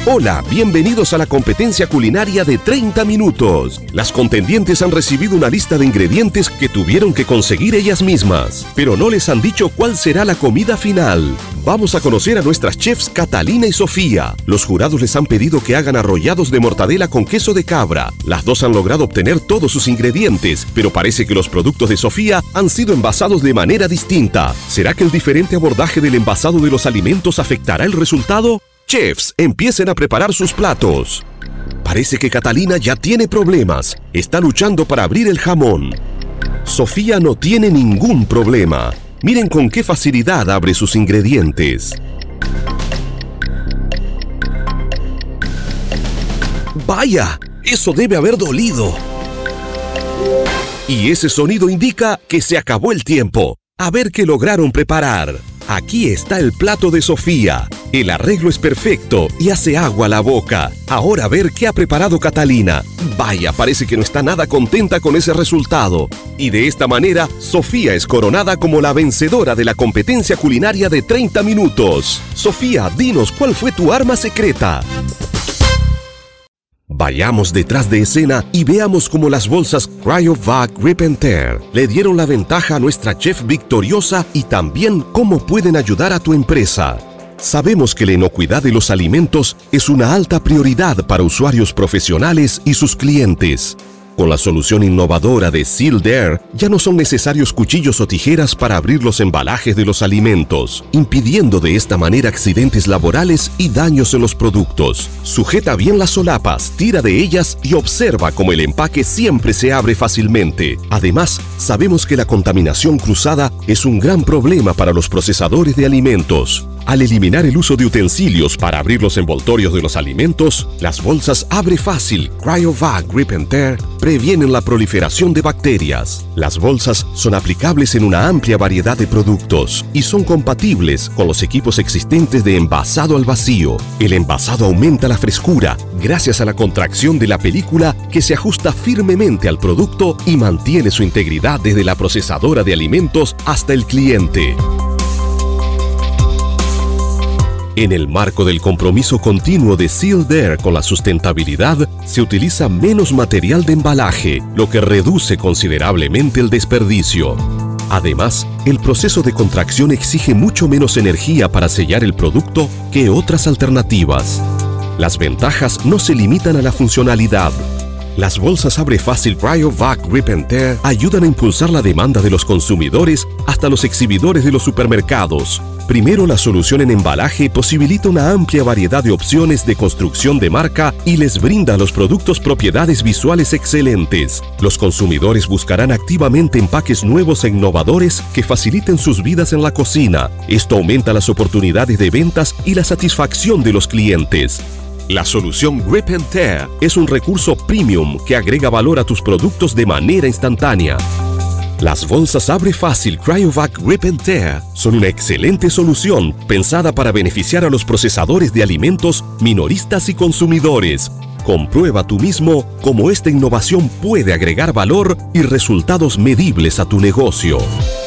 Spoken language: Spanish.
Hola, bienvenidos a la competencia culinaria de 30 minutos. Las contendientes han recibido una lista de ingredientes que tuvieron que conseguir ellas mismas, pero no les han dicho cuál será la comida final. Vamos a conocer a nuestras chefs Catalina y Sofía. Los jurados les han pedido que hagan arrollados de mortadela con queso de cabra. Las dos han logrado obtener todos sus ingredientes, pero parece que los productos de Sofía han sido envasados de manera distinta. ¿Será que el diferente abordaje del envasado de los alimentos afectará el resultado? Chefs, empiecen a preparar sus platos. Parece que Catalina ya tiene problemas. Está luchando para abrir el jamón. Sofía no tiene ningún problema. Miren con qué facilidad abre sus ingredientes. ¡Vaya! Eso debe haber dolido. Y ese sonido indica que se acabó el tiempo. A ver qué lograron preparar. Aquí está el plato de Sofía. El arreglo es perfecto y hace agua a la boca. Ahora a ver qué ha preparado Catalina. Vaya, parece que no está nada contenta con ese resultado. Y de esta manera, Sofía es coronada como la vencedora de la competencia culinaria de 30 minutos. Sofía, dinos, ¿cuál fue tu arma secreta? Vayamos detrás de escena y veamos cómo las bolsas Cryovac Grip and Tear le dieron la ventaja a nuestra chef victoriosa y también cómo pueden ayudar a tu empresa. Sabemos que la inocuidad de los alimentos es una alta prioridad para usuarios profesionales y sus clientes. Con la solución innovadora de Sealed Air, ya no son necesarios cuchillos o tijeras para abrir los embalajes de los alimentos, impidiendo de esta manera accidentes laborales y daños en los productos. Sujeta bien las solapas, tira de ellas y observa cómo el empaque siempre se abre fácilmente. Además, sabemos que la contaminación cruzada es un gran problema para los procesadores de alimentos. Al eliminar el uso de utensilios para abrir los envoltorios de los alimentos, las bolsas Abre Fácil Cryovac Grip and Tear previenen la proliferación de bacterias. Las bolsas son aplicables en una amplia variedad de productos y son compatibles con los equipos existentes de envasado al vacío. El envasado aumenta la frescura gracias a la contracción de la película que se ajusta firmemente al producto y mantiene su integridad desde la procesadora de alimentos hasta el cliente. En el marco del compromiso continuo de Sealed Air con la sustentabilidad, se utiliza menos material de embalaje, lo que reduce considerablemente el desperdicio. Además, el proceso de contracción exige mucho menos energía para sellar el producto que otras alternativas. Las ventajas no se limitan a la funcionalidad. Las bolsas Abre Fácil Cryovac Grip and Tear ayudan a impulsar la demanda de los consumidores hasta los exhibidores de los supermercados. Primero, la solución en embalaje posibilita una amplia variedad de opciones de construcción de marca y les brinda a los productos propiedades visuales excelentes. Los consumidores buscarán activamente empaques nuevos e innovadores que faciliten sus vidas en la cocina. Esto aumenta las oportunidades de ventas y la satisfacción de los clientes. La solución Grip and Tear es un recurso premium que agrega valor a tus productos de manera instantánea. Las bolsas Abre Fácil Cryovac Grip and Tear son una excelente solución pensada para beneficiar a los procesadores de alimentos, minoristas y consumidores. Comprueba tú mismo cómo esta innovación puede agregar valor y resultados medibles a tu negocio.